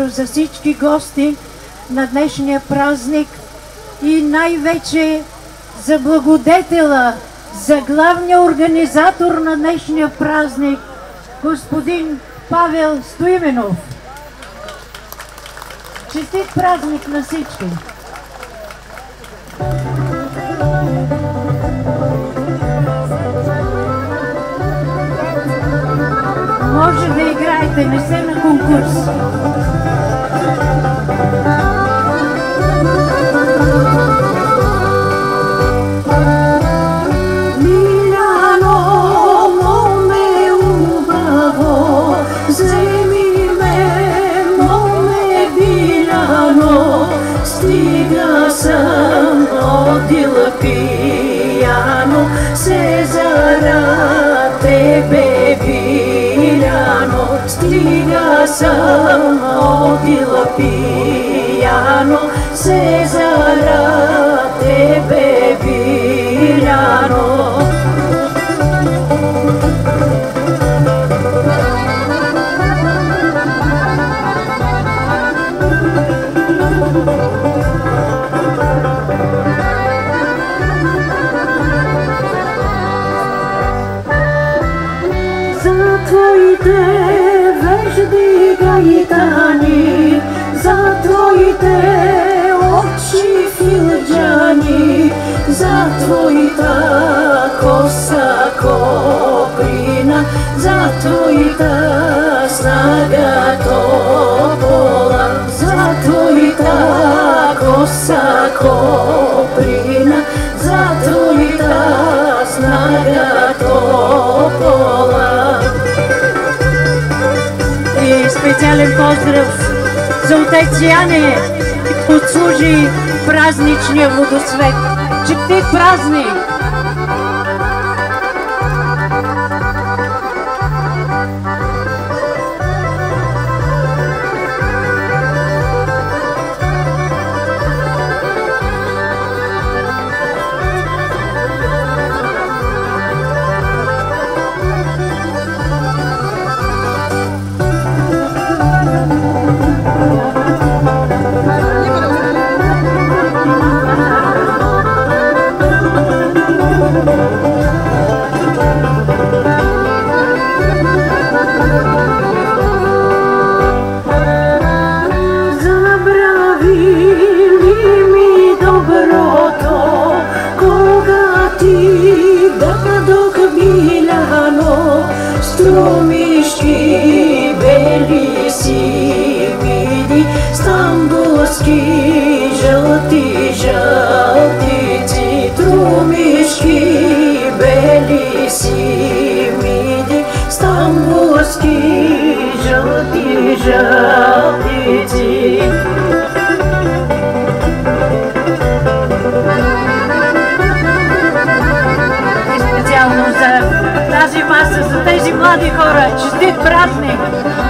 поздрав за всички гости на днешния празник и най-вече за благодетела, за главния организатор на днешния празник, господин Павел Стоименов. Честит празник на всички! Може да играете, не се на конкурс. Миляно, моме убаво, вземи ме, моме Биляно, стига съм одила пияно, се зара тебе Биляно, стига съм одила пияно, се зара тебе Биляно. За твоите вежди гайтани, за твоите очи филджани, за твоята коса коприна, за твоята снага топола, за твоята коса коприна, за твоята снага топола. И специален поздрав за отец Яне, отслужи празничния водосвет. Честит празник! Струмишки бели си види, стамбулски жълти жълтици. Струмишки бели си види, стамбулски жълти жълтици. И специално за тази маса, за тези млади хора, честит празник!